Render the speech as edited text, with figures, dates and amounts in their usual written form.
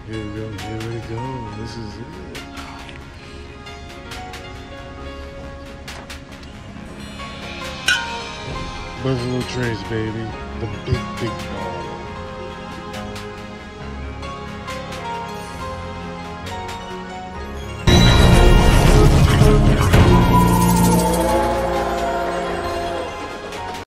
Here we go. Here we go. This is it. Buffalo Trace, baby. The big, big ball.